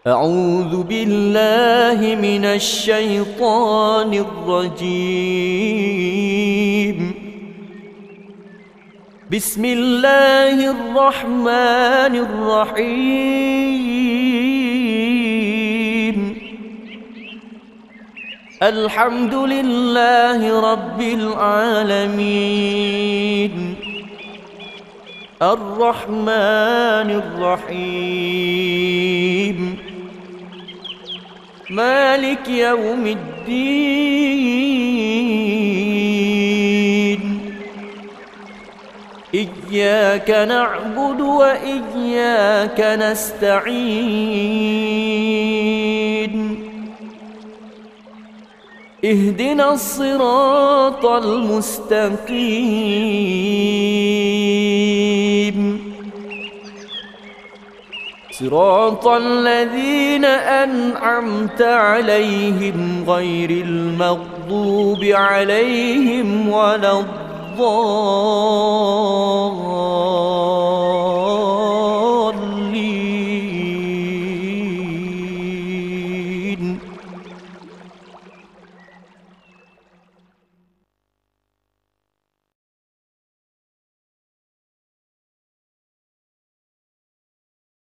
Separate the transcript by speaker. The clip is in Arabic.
Speaker 1: أعوذ بالله من الشيطان الرجيم. بسم الله الرحمن الرحيم. الحمد لله رب العالمين، الرحمن الرحيم، مالك يوم الدين. إياك نعبد وإياك نستعين. اهدنا الصراط المستقيم، صراط الذين أنعمت عليهم غير المغضوب عليهم ولا الضالين.